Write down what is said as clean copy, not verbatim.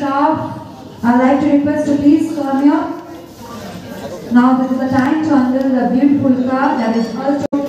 staff, I'd like to request to please come here. Now this is the time to unveil the beautiful car that is Alto